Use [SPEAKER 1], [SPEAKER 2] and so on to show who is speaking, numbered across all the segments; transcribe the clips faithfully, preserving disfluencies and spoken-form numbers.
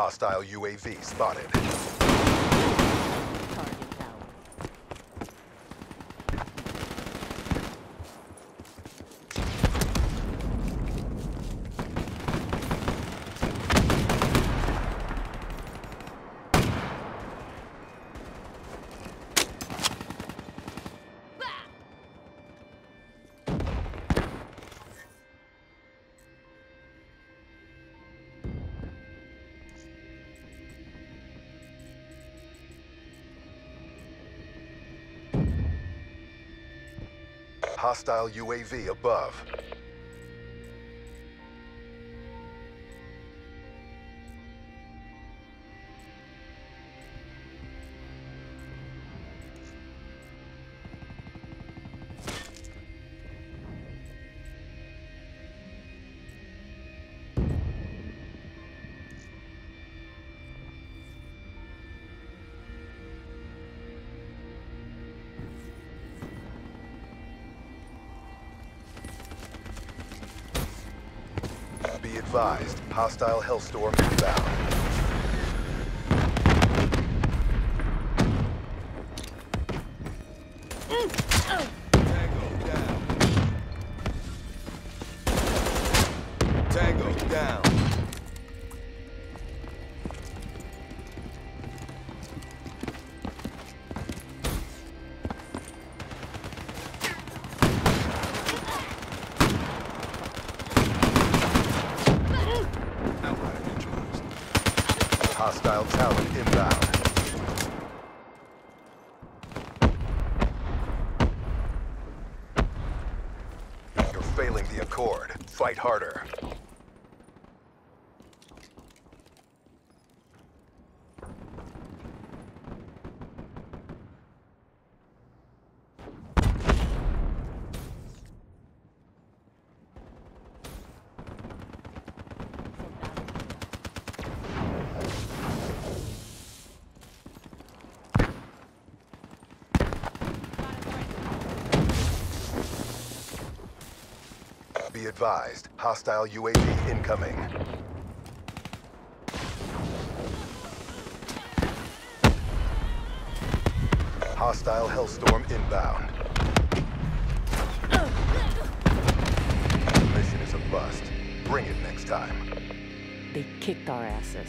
[SPEAKER 1] Hostile U A V spotted.
[SPEAKER 2] Target down.
[SPEAKER 1] Hostile U A V above. Be advised, hostile Hellstorm inbound.
[SPEAKER 3] Tango down. Tango down.
[SPEAKER 1] Hostile Talon inbound. You're failing the Accord. Fight harder. Be advised, hostile U A V incoming. Hostile Hellstorm inbound. Mission is a bust. Bring it next time.
[SPEAKER 2] They kicked our asses.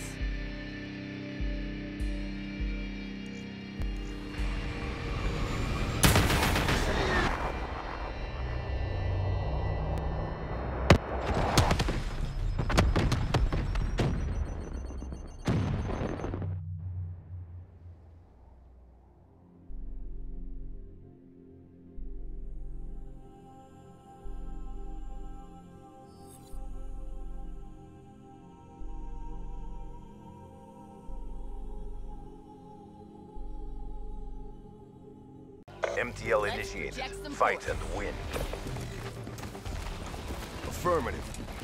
[SPEAKER 1] M T L initiated. Fight and win.
[SPEAKER 3] Affirmative.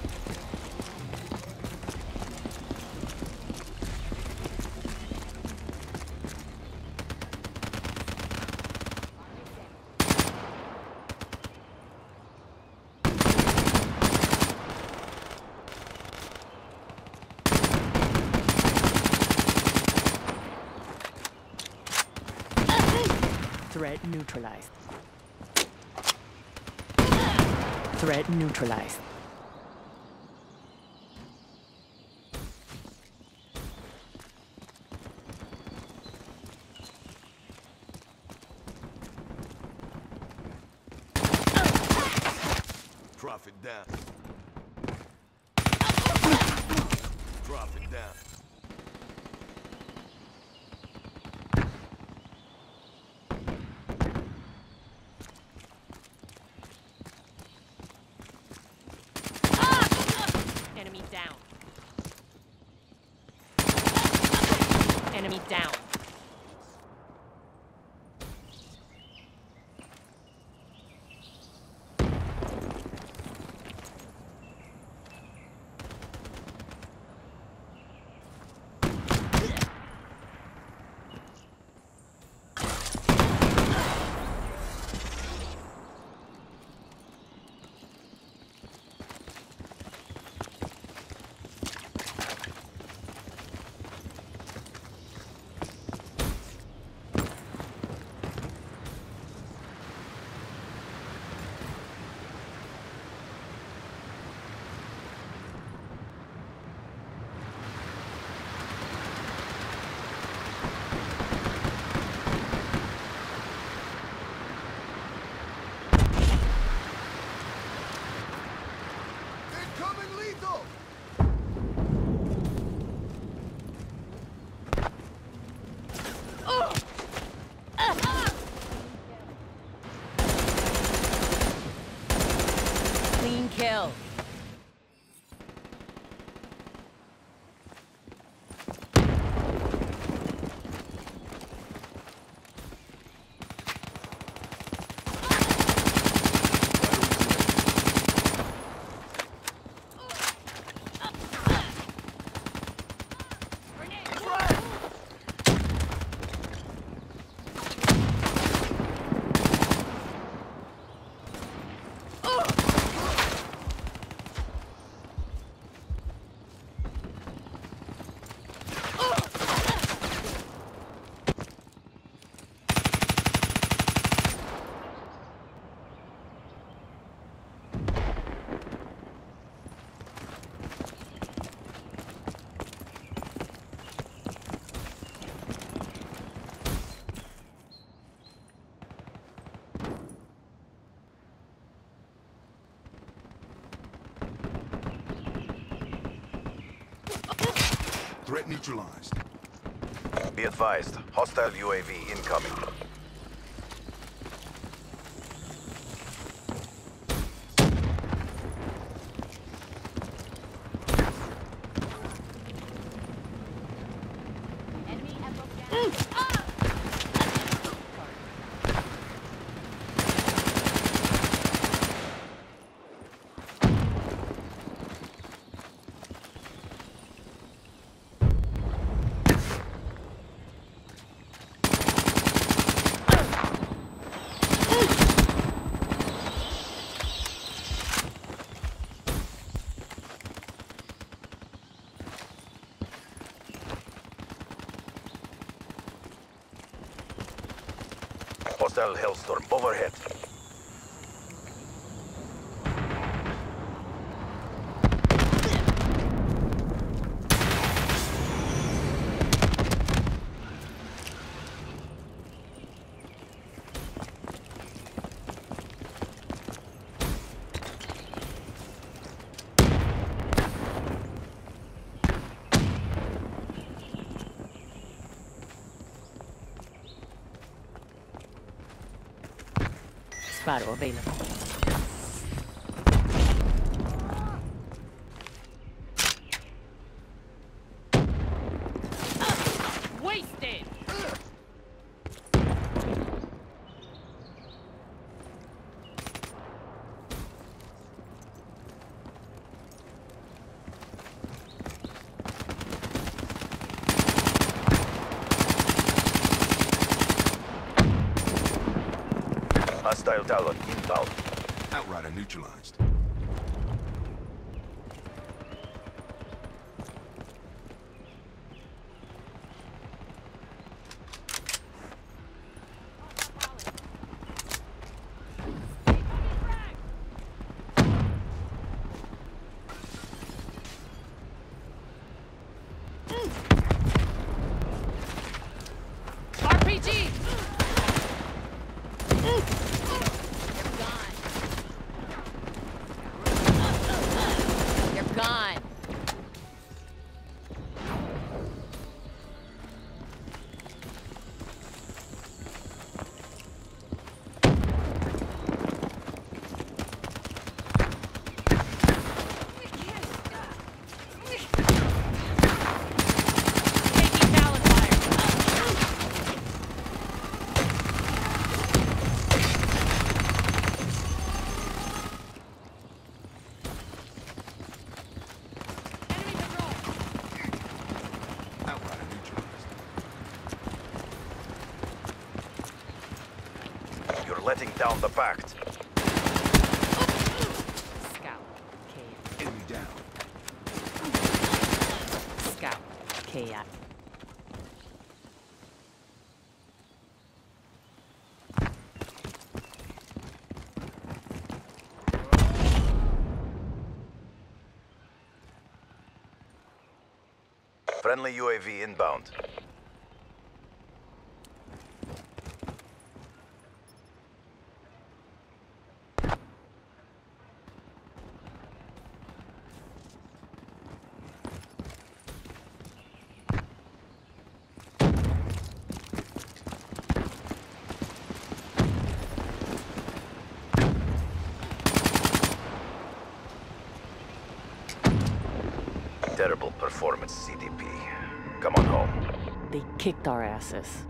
[SPEAKER 2] Threat neutralized. Threat neutralized.
[SPEAKER 3] Drop it down. Drop it down.
[SPEAKER 2] Enemy down. Enemy down.
[SPEAKER 3] Threat neutralized.
[SPEAKER 1] Be advised, hostile U A V incoming.
[SPEAKER 2] Enemy at location. Ah!
[SPEAKER 1] Hostile Hellstorm overhead.
[SPEAKER 2] Sparo available. Wasted!
[SPEAKER 1] Hostile Talon inbound.
[SPEAKER 3] Outrider neutralized.
[SPEAKER 2] R P G! You're gone. Taking balance fire. Enemy control.
[SPEAKER 3] Outrider neutralized.
[SPEAKER 1] You're letting down the pact.
[SPEAKER 2] Scout. K.
[SPEAKER 3] Enemy down.
[SPEAKER 2] Scout. K.
[SPEAKER 1] Friendly U A V inbound. Terrible performance, C D P. Come on home.
[SPEAKER 2] They kicked our asses.